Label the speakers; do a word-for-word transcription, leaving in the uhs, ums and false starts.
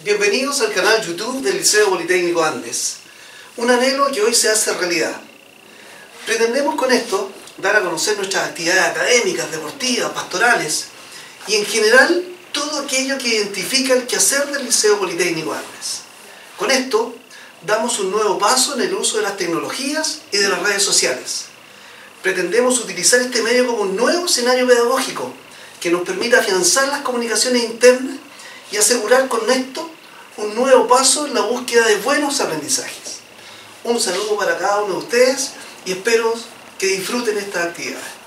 Speaker 1: Bienvenidos al canal YouTube del Liceo Politécnico Andes. Un anhelo que hoy se hace realidad. Pretendemos con esto dar a conocer nuestras actividades académicas, deportivas, pastorales y en general todo aquello que identifica el quehacer del Liceo Politécnico Andes. Con esto damos un nuevo paso en el uso de las tecnologías y de las redes sociales. Pretendemos utilizar este medio como un nuevo escenario pedagógico que nos permita afianzar las comunicaciones internas y asegurar con esto un nuevo paso en la búsqueda de buenos aprendizajes. Un saludo para cada uno de ustedes y espero que disfruten estas actividades.